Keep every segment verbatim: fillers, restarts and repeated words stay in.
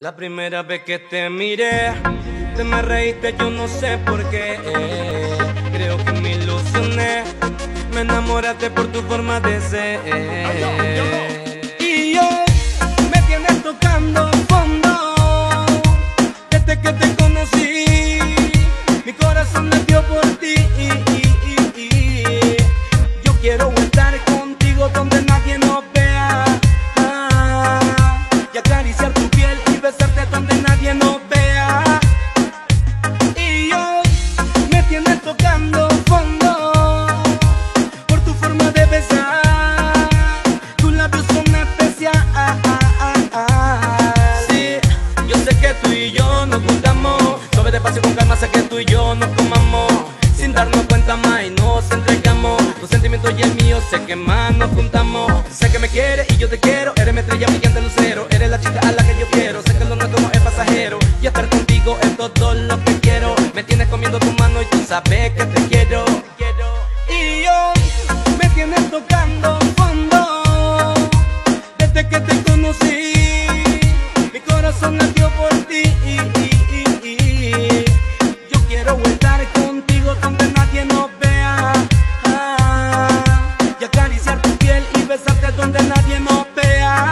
La primera vez que te miré, te me reíste, yo no sé por qué. Creo que me ilusioné, me enamoraste por tu forma de ser. Y hoy me tienes tocando fondo. Desde que te conocí, mi corazón latió por ti. Yo quiero estar contigo donde nadie nos vea, y acariciar tu piel y besarte donde nadie nos vea. Y hoy me tienes tocando fondo por tu forma de besar. Tus labios son especiales. Sí, yo sé que tú y yo nos juntamos. Suave, despacio, con calma, sé que tú y yo nos comamos. Sin darnos cuenta más y nos entregamos. Tus sentimientos y el mío sé que más nos juntamos. Sé que me quieres y yo te quiero. Eres mi estrella brillante lucero. Eres la chica a la que yo quiero. Sé que lo nuestro no es pasajero, y estar contigo es todo lo que quiero. Me tienes comiendo tu mano y tú sabes que te quiero. Y hoy me tienes tocando fondo. Desde que te conocí, mi corazón latió por ti. Yo quiero estar contigo donde nadie nos vea, y acariciar tu piel y besarte donde nadie nos vea.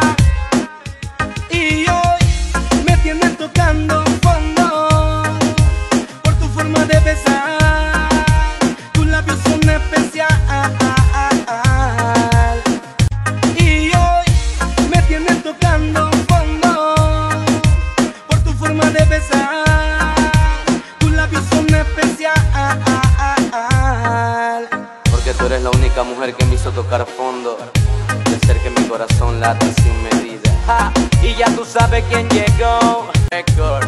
Y hoy me tienes tocando fondo por tu forma de besar. Tus labios son especiales. Y hoy me tienes tocando fondo por tu forma de besar. Tus labios son especiales. Porque tú eres la única mujer que me hizo tocar fondo, de hacer que mi corazón lata sin medida. Ja, y ya tú sabes quién llegó. Record.